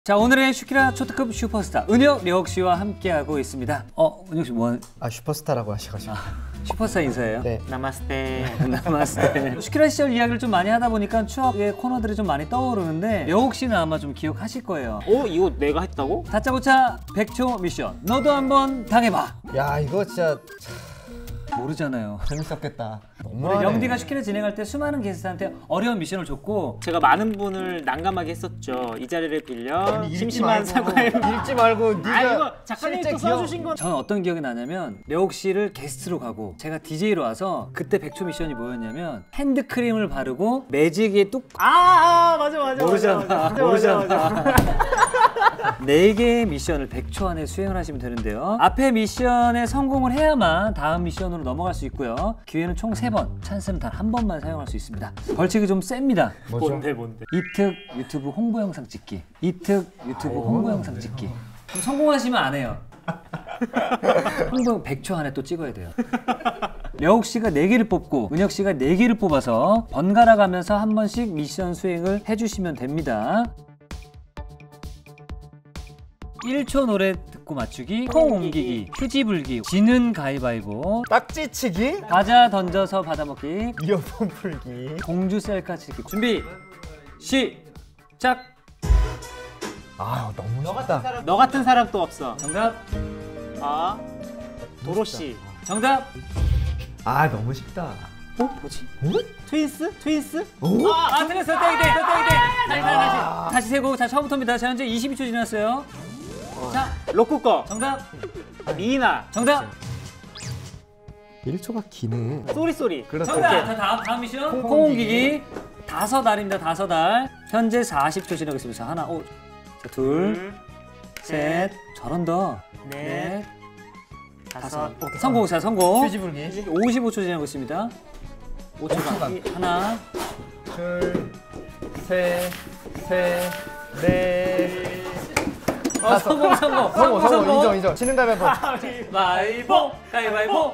자, 오늘의 슈키라 초특급 슈퍼스타 은혁, 려욱 씨와 함께하고 있습니다. 은혁 씨 뭐? 슈퍼스타라고 하셔가지고. 슈퍼스타 인사예요? 네. 나마스테. 나마스테. 슈키라 시절 이야기를 좀 많이 하다 보니까 추억의 코너들이 좀 많이 떠오르는데 려욱 씨는 아마 좀 기억하실 거예요. 이거 내가 했다고? 다짜고짜 100초 미션. 너도 한번 당해봐. 야, 이거 진짜 모르잖아요. 재밌었겠다. 우리 영디가 슈키라 진행할 때 수많은 게스트한테 어려운 미션을 줬고 제가 많은 분을 난감하게 했었죠. 이 자리를 빌려 심심한 사과를 읽지 말고 네가 이거 작가님이 또 써주신 건 저는 어떤 기억이 나냐면 려욱 씨를 게스트로 가고 제가 DJ로 와서 그때 100초 미션이 뭐였냐면 핸드크림을 바르고 매직에 뚝 맞아 모르잖아. 맞아. 4개의 미션을 100초 안에 수행을 하시면 되는데요. 앞에 미션에 성공을 해야만 다음 미션으로 넘어갈 수 있고요. 기회는 총 3번, 찬스는 단 한 번만 사용할 수 있습니다. 벌칙이 좀 셉니다. 뭔데? 이특 유튜브 홍보 영상 찍기. 이특 유튜브 홍보 영상 찍기. 그럼 성공하시면 안 해요. 홍보 100초 안에 또 찍어야 돼요. 려욱 씨가 4개를 뽑고 은혁 씨가 4개를 뽑아서 번갈아 가면서 한 번씩 미션 수행을 해주시면 됩니다. 1초 노래 듣고 맞추기, 콩 옮기기, 휴지 불기, 지는 가위바위보, 딱지치기, 과자 던져서 받아먹기, 이어폰 풀기, 공주 셀카 치기. 준비 시작. 너무 쉽다. 너 같은 사람 또 없어. 정답. 도로시. 정답. 너무 쉽다. 뭐지? 트윈스? 틀렸어. 땡. 다시 세고. 자, 처음부터입니다. 자, 현재 22초 지났어요. 자, 로쿠꺼. 정답. 미나. 정답. 1초가 기네. 쏘리. 그렇죠. 정답. 자, 다음 미션. 콩 옮기기. 5알입니다. 5알. 현재 40초 지나고 있습니다. 자, 하나, 자, 둘, 셋. 잘한다. 넷, 다섯. 성공. 자, 성공. 휴지 불기. 55초 지나고 있습니다. 5초간. 하나, 둘, 셋, 넷. 성공. 인정. 치는 가위바위보. 가위바위보.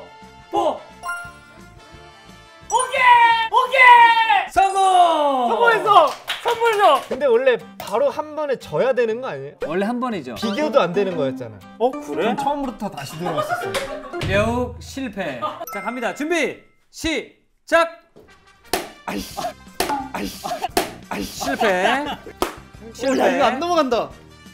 오케이! 성공! 성공했어! 선물 줘! 근데 원래 바로 한 번에 져야 되는 거 아니에요? 원래 한 번이죠. 비교도 안 되는 거였잖아. 그래? 처음부터 다시 들어왔었어요. 려욱 실패. 자, 갑니다. 준비 시작. 실패. 야, 이거 안 넘어간다.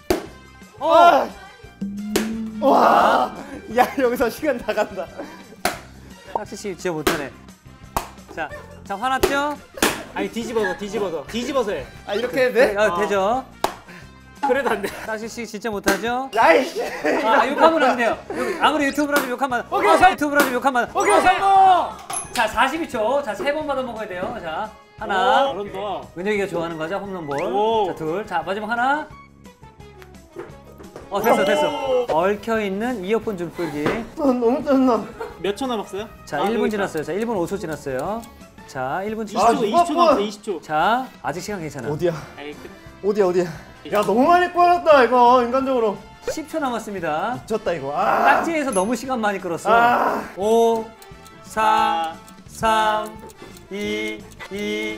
와, 야, 여기서 시간 다 간다. 탁시 씨 진짜 못하네. 자, 화났죠? 아니 뒤집어서 해. 이렇게 해도 돼? 되죠. 그래도 안 돼. 탁시 씨 진짜 못하죠? 야이씨. 욕하면 안 돼요. 아무리 유튜브라도 욕하면. 유튜브라도 욕하면. 오케이, 성공. 자, 42초. 자, 3번 받아 먹어야 돼요. 자, 하나. 잘한다. 은혁이가 좋아하는 거죠, 홈런볼. 오. 자, 둘. 자, 마지막 하나. 됐어. 얽혀 있는 이어폰 줄 끌기. 너무 짜증나. 몇 초 남았어요? 자, 1분 지났어요. 자, 1분 5초 지났어요. 자, 1분 20초 남았어. 20초. 자, 아직 시간 괜찮아. 어디야? 그래. 어디야? 야, 너무 많이 꼬였다 이거 인간적으로. 10초 남았습니다. 미쳤다 이거. 딱지에서 너무 시간 많이 끌었어. 5, 4, 3, 2, 1.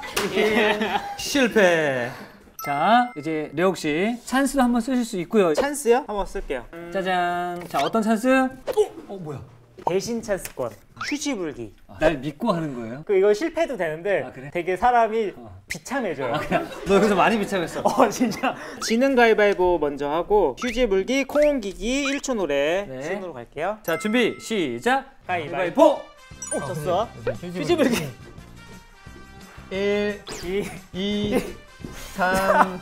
실패. 자, 이제 려욱 씨 찬스도 한번 쓰실 수 있고요. 찬스요? 한번 쓸게요. 짜잔. 자, 어떤 찬스? 뭐야? 대신 찬스권. 휴지 불기. 날 믿고 하는 거예요? 이거 실패도 되는데 그래? 되게 사람이 비참해져요. 너 여기서 많이 비참했어. 진짜. 지는 가위바위보 먼저 하고 휴지 불기, 콩 옮기기, 1초 노래 순으로 갈게요. 자, 준비 시작. 가위바위보. 졌어. 휴지 불기. 1, 2, 3.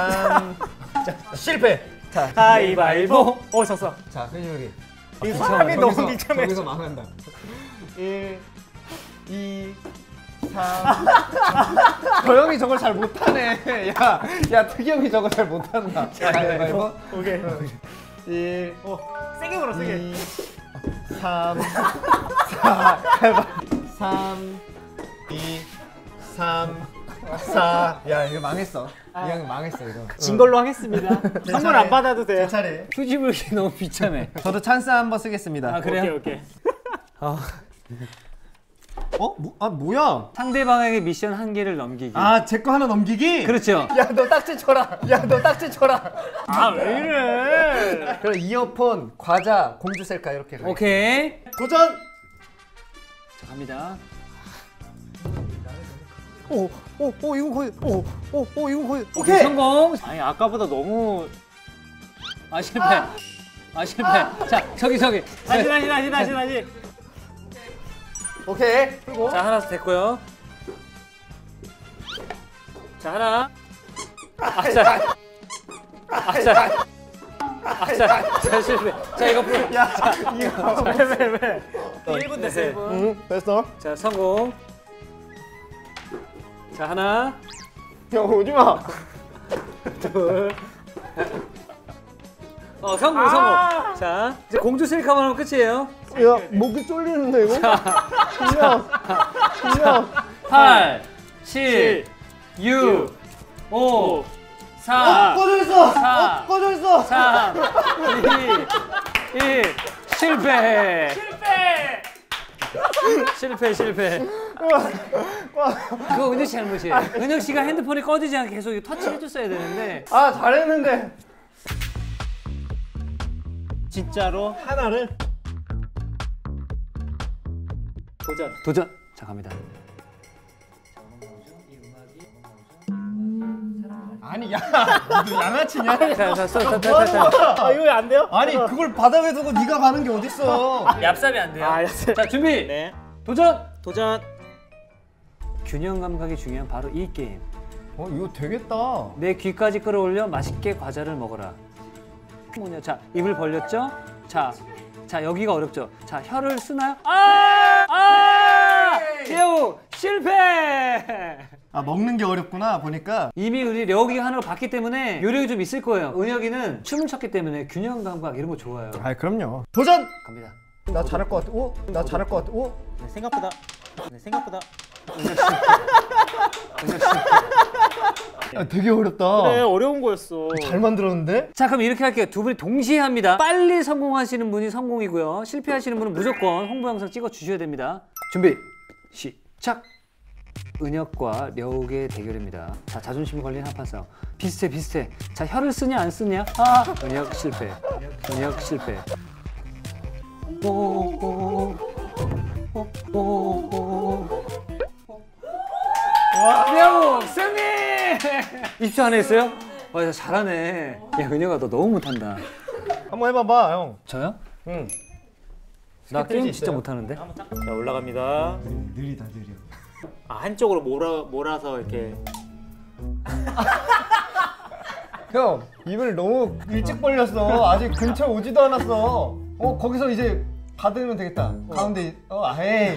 실패. 자, 가위바위보. 졌어. 자, 휴지 이 사람이 너무 비참해. 저기서 망한다. 1, 2, 3. 저 형이 저걸 잘 못하네. 야, 특이 형이 저거 잘 못한다. 가위바위보. 오케이. 1, 세게 걸어, 세게. 2, 3, 4. 3, 2, 3, 4. 야, 이거 망했어. 이 형이 망했어 이거. 진 걸로 하겠습니다. 선물 안 받아도 돼요. 차례. 휴지 불기 너무 비참해. 저도 찬스 한번 쓰겠습니다. 그래요? 오케이. 뭐야? 상대방에게 미션 한 개를 넘기기. 아, 제 거 하나 넘기기? 그렇죠. 야, 너 딱지 쳐라. 야, 너 딱지 쳐라. 아, 왜 이래? 그럼 이어폰, 과자, 공주 셀카 이렇게 가. 오케이. 도전! 자, 갑니다. 이거 거의. 이거 거의. 오케이. 성공. 아니, 아까보다 너무 아, 실패. 아, 실패. 자, 저기. 다시. 오케이. 그리고 자, 하나 됐고요. 자, 하나. 자, 실패. 자, 이거 풀. 야, 이거 왜? 1분 됐어, 1분. 응, 됐어. 자, 성공. 자, 하나. 야, 오지 마. 둘. 성공. 자, 이제 공주 셀카만 하면 끝이에요. 야, 목이 쫄리는데 이거? 분명. 8, 7, 6, 5, 4, 꺼져 있어. 4, 꺼져 있어. 3, 2, 1. 실패. 그거 은혁 씨 잘못이에요. 은혁 씨가 핸드폰이 꺼지지 않게 계속 터치를 해줬어야 되는데. 아, 잘했는데. 진짜로? 하나를. 도전. 자, 갑니다. 아니, 야, 너 양아치냐? 아, 이거 왜 안 돼요? 아니, 그걸 바닥에 두고 네가 가는 게 어딨어? 얍삽이 안 돼요. 자, 준비. 네. 도전. 균형 감각이 중요한 바로 이 게임. 이거 되겠다. 내 귀까지 끌어올려 맛있게 과자를 먹어라. 뭐냐? 자, 입을 벌렸죠? 자, 여기가 어렵죠? 자, 혀를 쓰나요? 려욱 실패! 아, 먹는 게 어렵구나 보니까. 이미 우리 려욱이가 하는 걸 봤기 때문에 요령이 좀 있을 거예요. 은혁이는 춤을 췄기 때문에 균형 감각 이런 거 좋아요. 아, 그럼요. 도전! 갑니다. 나 잘할 것 같아. 나 잘할 것 같아. 네, 생각보다. 야, 되게 어렵다. 그래, 어려운 거였어. 잘 만들었는데? 자, 그럼 이렇게 할게요. 두 분이 동시에 합니다. 빨리 성공하시는 분이 성공이고요. 실패하시는 분은 무조건 홍보 영상 찍어 주셔야 됩니다. 준비, 시작! 은혁과 려욱의 대결입니다. 자, 자존심 걸린 한판 싸움. 비슷해. 자, 혀를 쓰냐 안 쓰냐? 은혁 실패. 려욱 승리! 20초 안에 했어요? 야, 잘하네. 야, 은혁아, 너 너무 못한다. 한번 해봐봐, 형. 저요? 응. 나 게임 있어요? 진짜 못하는데? 자, 올라갑니다. 느려. 아, 한쪽으로 몰아서 이렇게. 형, 입을 너무 일찍 벌렸어. 아직 근처 오지도 않았어. 거기서 이제 받으면 되겠다. 가운데, 에이.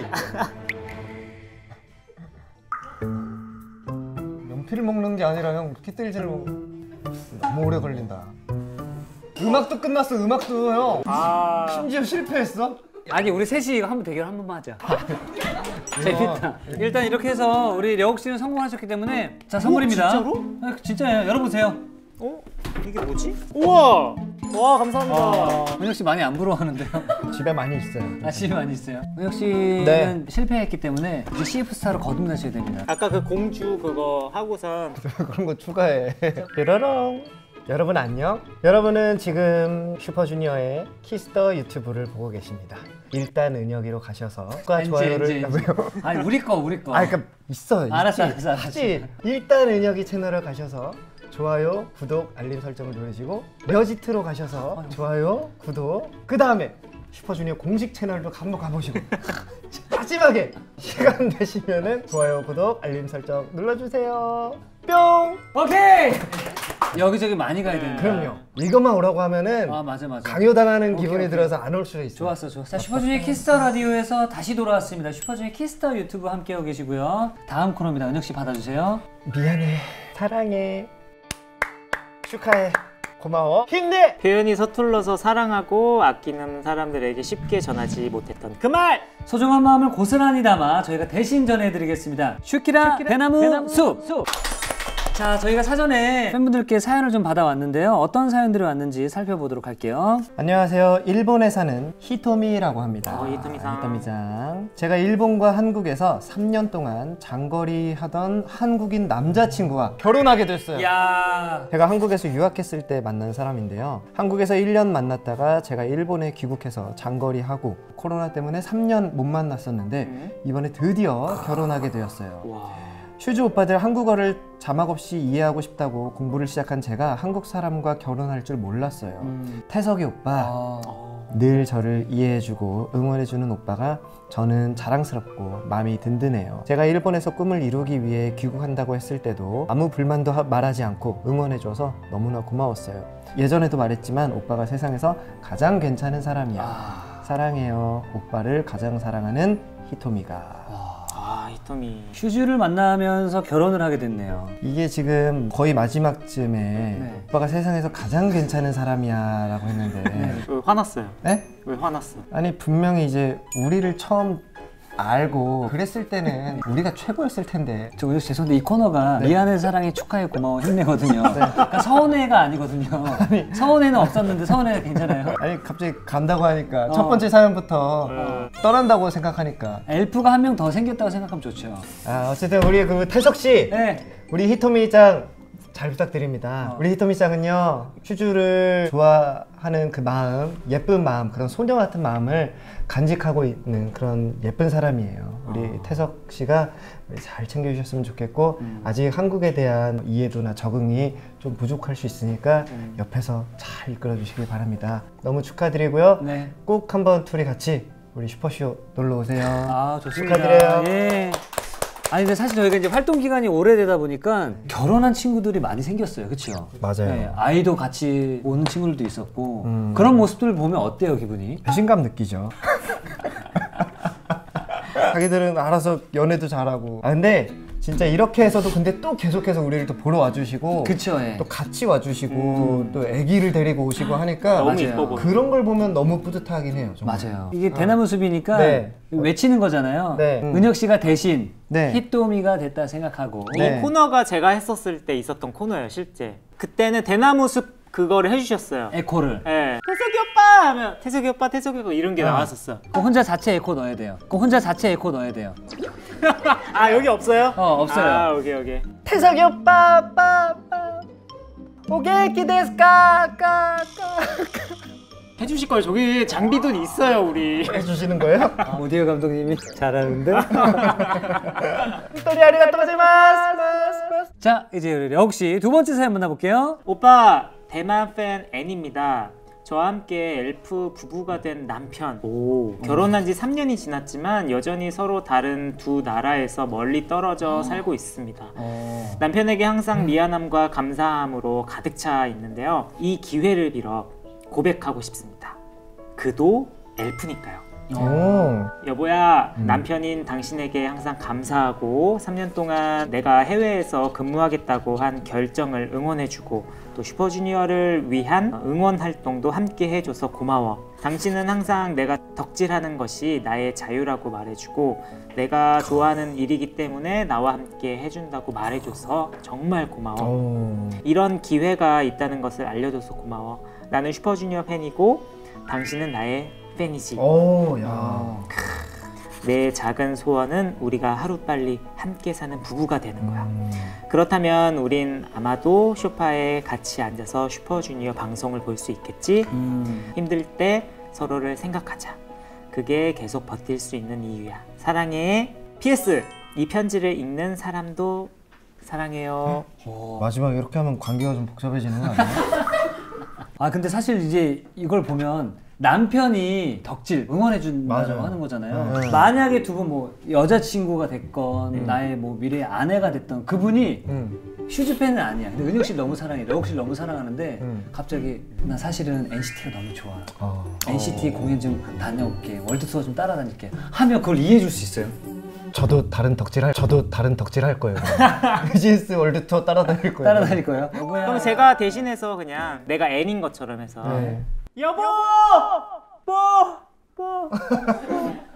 연필을 먹는 게 아니라 형, 키틀즈를 먹. 너무 오래 걸린다. 음악도 끝났어, 음악도 형. 심지어 실패했어? 아니, 우리 셋이 이거 한번 대결 한 번만 하자. 재밌다. 일단 이렇게 해서 우리 려욱 씨는 성공하셨기 때문에 자, 선물입니다. 진짜로? 진짜예요. 열어보세요. 이게 뭐지? 우와! 와, 감사합니다. 은혁 씨 많이 안 부러워하는데요? 집에 많이 있어요. 집에 많이 있어요. 은혁 씨는 네. 실패했기 때문에 이제 CF 스타로 거듭나셔야 됩니다. 아까 그 공주 그거 하고선 그런 거 추가해. 뾰로롱. 여러분 안녕. 여러분은 지금 슈퍼주니어의 키스더 유튜브를 보고 계십니다. 일단 은혁이로 가셔서 구독과 좋아요를 아니, 우리 거. 그러니까 있어. 알았어. 있지. 일단 은혁이 채널을 가셔서 좋아요, 구독, 알림 설정을 누르시고 려지트로 가셔서 좋아요, 구독. 그 다음에 슈퍼주니어 공식 채널도 한번 가보시고 마지막에 시간 되시면은 좋아요, 구독, 알림 설정 눌러주세요. 뿅! 오케이! 여기저기 많이 가야 되는데. 그럼요. 이것만 오라고 하면은 맞아. 강요당하는 기분이 들어서 안 올 수도 있어요. 좋았어. 자, 슈퍼주니어 키스터 라디오에서 다시 돌아왔습니다. 슈퍼주니어 키스터 유튜브 함께하고 계시고요. 다음 코너입니다. 은혁 씨 받아주세요. 미안해, 사랑해, 축하해, 고마워, 힘내! 표현이 서툴러서 사랑하고 아끼는 사람들에게 쉽게 전하지 못했던 그 말! 소중한 마음을 고스란히 담아 저희가 대신 전해드리겠습니다. 슈키라 대나무 숲! 자, 저희가 사전에 팬분들께 사연을 좀 받아왔는데요. 어떤 사연들이 왔는지 살펴보도록 할게요. 안녕하세요. 일본에 사는 히토미라고 합니다. 히토미상. 히토미짱. 제가 일본과 한국에서 3년 동안 장거리 하던 한국인 남자친구와 결혼하게 됐어요. 야, 제가 한국에서 유학했을 때 만난 사람인데요. 한국에서 1년 만났다가 제가 일본에 귀국해서 장거리하고 코로나 때문에 3년 못 만났었는데 이번에 드디어 결혼하게 되었어요. 와. 슈즈 오빠들 한국어를 자막 없이 이해하고 싶다고 공부를 시작한 제가 한국 사람과 결혼할 줄 몰랐어요. 태석이 오빠, 늘 저를 이해해주고 응원해주는 오빠가 저는 자랑스럽고 마음이 든든해요. 제가 일본에서 꿈을 이루기 위해 귀국한다고 했을 때도 아무 불만도 말하지 않고 응원해줘서 너무나 고마웠어요. 예전에도 말했지만 오빠가 세상에서 가장 괜찮은 사람이야. 사랑해요. 오빠를 가장 사랑하는 히토미가. 히토미. 슈즈를 만나면서 결혼을 하게 됐네요. 이게 지금 거의 마지막쯤에 오빠가 세상에서 가장 괜찮은 사람이야 라고 했는데 왜 화났어요? 네? 왜 화났어? 아니 분명히 이제 우리를 처음 알고 그랬을 때는 우리가 최고였을 텐데. 저 은혁 씨 죄송한데 이 코너가 미안해 사랑해 축하해 고마워 힘내거든요. 그러니까 서운해가 아니거든요. 서운해는 없었는데 서운해가 괜찮아요. 아니 갑자기 간다고 하니까 첫 번째 사연부터 떠난다고 생각하니까 엘프가 한 명 더 생겼다고 생각하면 좋죠. 어쨌든 우리 그 태석씨 네. 우리 히토미짱 잘 부탁드립니다. 우리 히토미짱은요 슈즈를 좋아하는 그 마음, 예쁜 마음, 그런 소녀 같은 마음을 간직하고 있는 그런 예쁜 사람이에요. 우리 태석 씨가 잘 챙겨주셨으면 좋겠고 아직 한국에 대한 이해도나 적응이 좀 부족할 수 있으니까 옆에서 잘 이끌어 주시길 바랍니다. 너무 축하드리고요. 네. 꼭 한번 둘이 같이 우리 슈퍼쇼 놀러 오세요. 아, 좋습니다. 축하드려요. 예. 아니 근데 사실 저희가 이제 활동 기간이 오래되다 보니까 결혼한 친구들이 많이 생겼어요, 그렇죠? 맞아요. 네, 아이도 같이 오는 친구들도 있었고 그런 모습들을 보면 어때요, 기분이? 배신감 느끼죠. 자기들은 알아서 연애도 잘하고. 근데 진짜 이렇게 해서도 근데 또 계속해서 우리를 또 보러 와주시고, 그쵸, 예. 또 같이 와주시고, 또 아기를 데리고 오시고 하니까 너무 맞아요. 이뻐 보여. 그런 걸 보면 너무 뿌듯하긴 해요. 정말. 맞아요. 이게 대나무 숲이니까 네. 외치는 거잖아요. 네. 은혁 씨가 대신 네. 히토미가 됐다 생각하고. 네. 이 코너가 제가 했었을 때 있었던 코너예요, 실제. 그때는 대나무 숲 그거를 해주셨어요. 에코를. 예. 태석이 오빠 하면 태석이 오빠, 태석이 오빠 이런 게 나왔었어. 그 혼자 자체 에코 넣어야 돼요. 그 혼자 자체 에코 넣어야 돼요. 아 여기 없어요? 없어요. 아 오케이. 태석이 오빠, 빠빠. 오게키 데스까, 까. 해주실 걸 저기 장비도 있어요 우리. 해주시는 거예요? 오디오 감독님이 잘하는데. 히토리 아리가또 고자이마스. 자, 이제 우리 려욱 씨 두 번째 사연 만나볼게요. 오빠 대만 팬 앤입니다. 저와 함께 엘프 부부가 된 남편. 결혼한 지 3년이 지났지만 여전히 서로 다른 두 나라에서 멀리 떨어져 살고 있습니다. 남편에게 항상 미안함과 감사함으로 가득 차 있는데요. 이 기회를 빌어 고백하고 싶습니다. 그도 엘프니까요. 여보야, 남편인 당신에게 항상 감사하고 3년 동안 내가 해외에서 근무하겠다고 한 결정을 응원해주고 또 슈퍼주니어를 위한 응원 활동도 함께 해줘서 고마워. 당신은 항상 내가 덕질하는 것이 나의 자유라고 말해주고 내가 좋아하는 일이기 때문에 나와 함께 해준다고 말해줘서 정말 고마워. 이런 기회가 있다는 것을 알려줘서 고마워. 나는 슈퍼주니어 팬이고 당신은 나의 팬이지. 내 작은 소원은 우리가 하루빨리 함께 사는 부부가 되는 거야. 그렇다면 우린 아마도 소파에 같이 앉아서 슈퍼주니어 방송을 볼 수 있겠지? 힘들 때 서로를 생각하자. 그게 계속 버틸 수 있는 이유야. 사랑해. PS! 이 편지를 읽는 사람도 사랑해요. 마지막에 이렇게 하면 관계가 좀 복잡해지는 거 아니에요? 아 근데 사실 이제 이걸 보면 남편이 덕질 응원해준다고 하는 거잖아요. 만약에 두 분 뭐 여자친구가 됐건 나의 뭐 미래의 아내가 됐던 그분이 슈즈 팬은 아니야. 근데 은혁 씨를 너무 사랑해, 려욱 씨를 너무 사랑하는데 갑자기 나 사실은 NCT가 너무 좋아. NCT 공연 좀 다녀올게, 월드 투어 좀 따라다닐게 하면 그걸 이해해줄 수 있어요? 저도 다른 덕질 할 거예요. 비즈니스 월드 투어 따라다닐 거예요. 따라다닐 거예요? 여보야. 그럼 제가 대신해서 그냥 내가 애인 것처럼 해서 여보!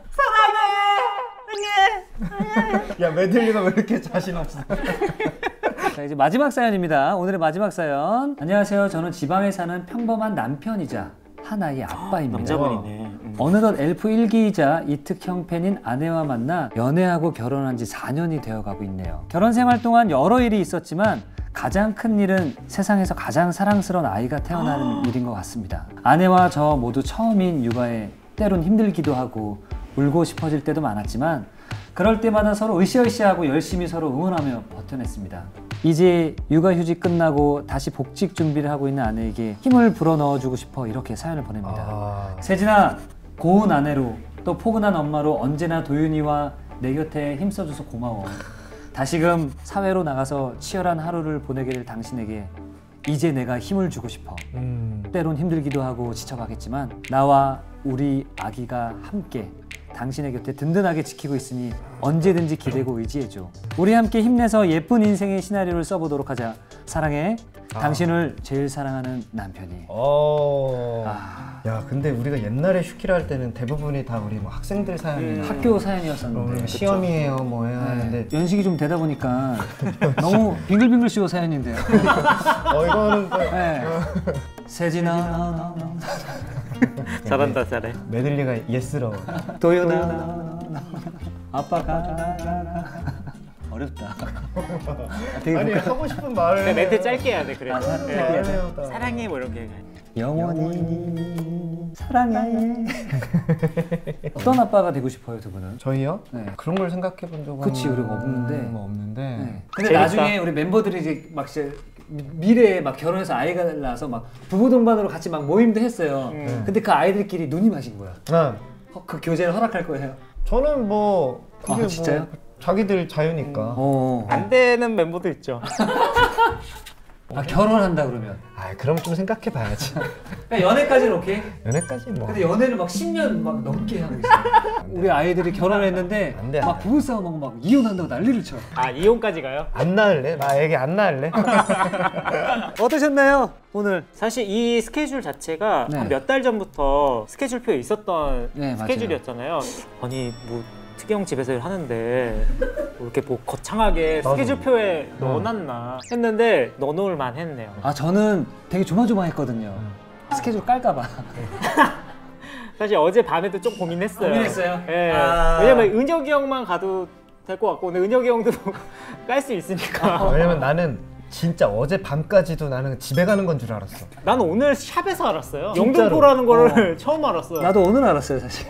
사랑해! 야 메들리가 왜 이렇게 자신 없어? 자, 이제 마지막 사연입니다. 오늘의 마지막 사연. 안녕하세요. 저는 지방에 사는 평범한 남편이자 하나의 아빠입니다. 남자분이네. 어느덧 엘프 1기이자 이특형 팬인 아내와 만나 연애하고 결혼한 지 4년이 되어가고 있네요. 결혼 생활 동안 여러 일이 있었지만 가장 큰 일은 세상에서 가장 사랑스러운 아이가 태어나는 일인 것 같습니다. 아내와 저 모두 처음인 육아에 때론 힘들기도 하고 울고 싶어질 때도 많았지만 그럴 때마다 서로 으쌰으쌰하고 열심히 서로 응원하며 버텨냈습니다. 이제 육아휴직 끝나고 다시 복직 준비를 하고 있는 아내에게 힘을 불어넣어주고 싶어 이렇게 사연을 보냅니다. 세진아, 고운 아내로 또 포근한 엄마로 언제나 도윤이와 내 곁에 힘써줘서 고마워. 다시금 사회로 나가서 치열한 하루를 보내게 될 당신에게 이제 내가 힘을 주고 싶어. 때론 힘들기도 하고 지쳐가겠지만 나와 우리 아기가 함께 당신의 곁에 든든하게 지키고 있으니 언제든지 기대고 의지해줘. 우리 함께 힘내서 예쁜 인생의 시나리오를 써보도록 하자. 사랑해. 당신을 제일 사랑하는 남편이. 야, 근데 우리가 옛날에 슈키라 할 때는 대부분이 다 우리 뭐 학생들 사연이나 학교 사연이었었는데 시험이에요 뭐 해야 하는데 연식이 좀 되다 보니까 너무 빙글빙글 씌워 사연인데요. 이거는 세진아 잘한다, 잘해. 메들리가 예스러워. 도윤아 아빠가 어렵다. 아니 하고 싶은 말을 근데 멘트 짧게 해야 돼, 그래. 짧게 사랑해, 뭐 이런 게. 영원히 사랑해. 어떤 아빠가 되고 싶어요, 두 분은? 저희요? 네. 그런 걸 생각해 본 적은 그치, 우리가 없는데. 뭐 없는데. 네. 근데 재밌다. 나중에 우리 멤버들이 이제 막 진짜 미래에 막 결혼해서 아이가 낳아서 막 부부 동반으로 같이 막 모임도 했어요. 근데 그 아이들끼리 눈이 마신 거야. 그 교제를 허락할 거예요. 저는 뭐 그게 진짜요? 뭐 자기들 자유니까. 안 되는 멤버도 있죠. 결혼한다 그러면. 그럼 좀 생각해 봐야지. 그러니까 연애까지는 오케이. 연애까지 뭐. 근데 연애를 막 10년 막 넘게 하고 있어. 우리 아이들이 결혼했는데 안 돼, 막 부부싸움하고 막 이혼한다고 난리를 쳐. 이혼까지 가요? 안 낳을래? 나 애기 안 낳을래? 어떠셨나요 오늘? 사실 이 스케줄 자체가 네. 한 몇 달 전부터 스케줄표에 있었던 네, 스케줄이었잖아요. 아니 뭐 특이형 집에서 하는데 뭐 이렇게 뭐 거창하게 나도. 스케줄표에 넣어놨나 했는데 넣어놓을만 했네요. 저는 되게 조마조마했거든요. 스케줄 깔까봐. 사실 어제 밤에도 좀 고민했어요. 고민했어요? 예. 왜냐면 은혁이 형만 가도 될 것 같고 근데 은혁이 형도 깔 수 있으니까. 왜냐면 나는 진짜 어제 밤까지도 나는 집에 가는 건 줄 알았어. 나는 오늘 샵에서 알았어요. 진짜로? 영등포라는 거를 처음 알았어요. 나도 오늘 알았어요 사실.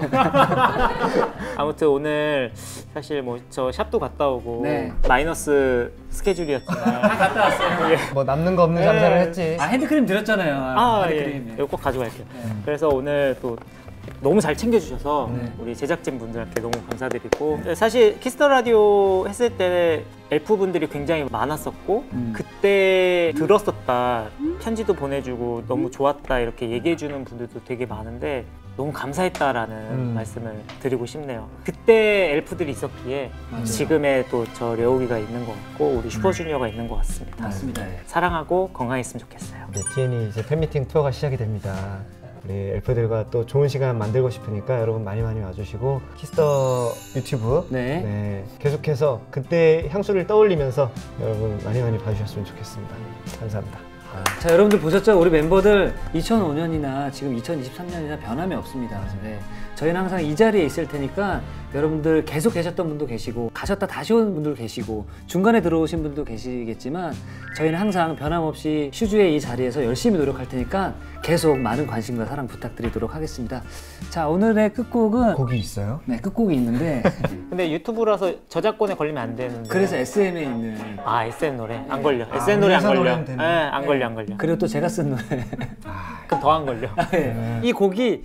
아무튼 오늘 사실 뭐 저 샵도 갔다 오고 네. 마이너스 스케줄이었잖아요. 갔다 왔어요. 뭐 남는 거 없는 장사를 했지. 핸드크림 드렸잖아요. 예. 핸드크림. 이거 꼭 가져갈게요. 그래서 오늘 또 너무 잘 챙겨주셔서 우리 제작진 분들한테 너무 감사드리고 사실 키스터 라디오 했을 때 엘프 분들이 굉장히 많았었고 그때 들었었다 편지도 보내주고 너무 좋았다 이렇게 얘기해주는 분들도 되게 많은데 너무 감사했다라는 말씀을 드리고 싶네요. 그때 엘프들이 있었기에 지금의 또 저 려욱이가 있는 것 같고 우리 슈퍼주니어가 있는 것 같습니다. 맞습니다. 예. 사랑하고 건강했으면 좋겠어요. 네, TN이 이제 팬미팅 투어가 시작이 됩니다. 우리 엘프들과 또 좋은 시간 만들고 싶으니까 여러분 많이 와주시고 키스터 유튜브 네. 계속해서 그때 향수를 떠올리면서 여러분 많이 봐주셨으면 좋겠습니다. 감사합니다. 자, 여러분들 보셨죠? 우리 멤버들 2005년이나 지금 2023년이나 변함이 없습니다. 네. 저희는 항상 이 자리에 있을 테니까 여러분들 계속 계셨던 분도 계시고 가셨다 다시 온 분도 계시고 중간에 들어오신 분도 계시겠지만 저희는 항상 변함없이 슈즈의 이 자리에서 열심히 노력할 테니까 계속 많은 관심과 사랑 부탁드리도록 하겠습니다. 자, 오늘의 끝곡은 곡이 있어요? 네, 끝곡이 있는데 근데 유튜브라서 저작권에 걸리면 안 되는데 그래서 SM에 있는 SM 노래 안 걸려. SM 노래 안 우리사 걸려. 노래는 되네. 안 걸려. 그리고 또 제가 쓴 노래 그럼 더 안 걸려. 이 곡이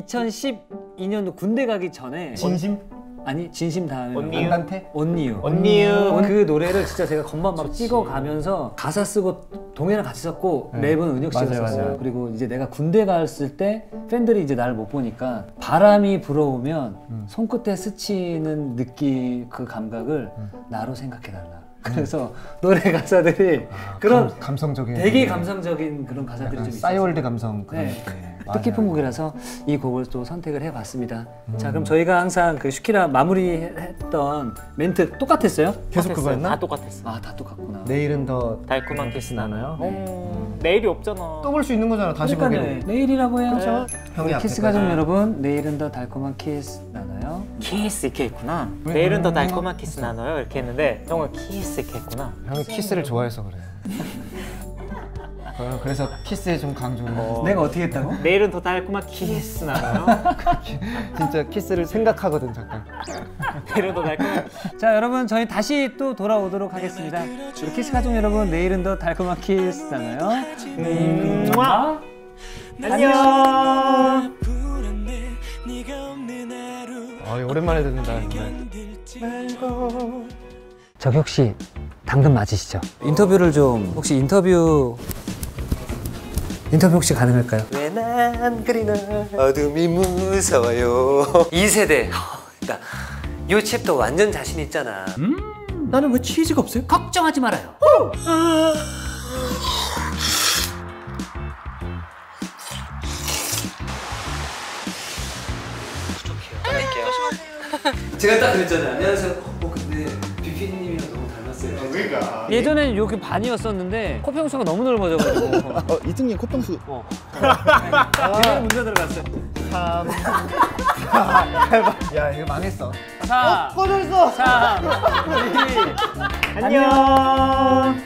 2012년도 군대 가기 전에 진심? 아니 진심 다음에 언니유? 안단테? 온니유 언니유. 그 노래를 진짜 제가 건반 막 찍어가면서 가사 쓰고 동해랑 같이 썼고 랩은 은혁 씨가 맞아요, 썼어요. 맞아요. 그리고 이제 내가 군대 갔을 때 팬들이 이제 나를 못 보니까 바람이 불어오면 손끝에 스치는 느낌 그 감각을 나로 생각해달라. 그래서 노래 가사들이 그런 감성적인 되게 감성적인 그런 가사들이 좀 있어요. 싸이월드 감성 그런 네. 게. 뜻깊은 곡이라서 이 곡을 또 선택을 해봤습니다. 자, 그럼 저희가 항상 그 슈키라 마무리했던 멘트 똑같았어요? 계속 그거였나? 다 똑같았어. 아, 다 똑같구나. 내일은 더 달콤한 키스 나나요? 내일이 없잖아. 또 볼 수 있는 거잖아. 다시 보기로. 그러니까요. 내일이라고 해요. 그렇죠. 형이 앞에 키스 가족 여러분, 내일은 더 달콤한 키스 나눠요. 키스 이렇게 했구나. 내일은 더 달콤한 키스 나눠요. 이렇게 했는데 형은 키스 이렇게 했구나. 형이 키스를 좋아해서 그래. 그래서 키스에 좀 강조를. 내가 어떻게 했다고? 내일은 더 달콤한 키스 나눠요. 진짜 키스를 생각하거든 잠깐. 내일은 더 달콤한. 자, 여러분 저희 다시 또 돌아오도록 하겠습니다. 우리 키스 가족 여러분, 내일은 더 달콤한 키스 나눠요. 안녕. 오랜만에 듣는다. 저기 혹시 당근 맞으시죠? 인터뷰를 좀 혹시 인터뷰 혹시 가능할까요? 왜 난 그리나 어둠이 무서워요. 2세대. 그러니까 요 챕터 완전 자신 있잖아. 나는 왜 치즈가 없어요? 걱정하지 말아요. 제가 딱 그랬잖아요. 안녕하세요. 근데 비피님이랑 너무 닮았어요. 그러니까. 예전에는 이렇게 반이었었는데 코평수가 너무 넓어져가지고 이승님 코평수. 제대로 문제 들어갔어요. 3. 야 이거 망했어. 4 꺼졌어. 3 2 안녕.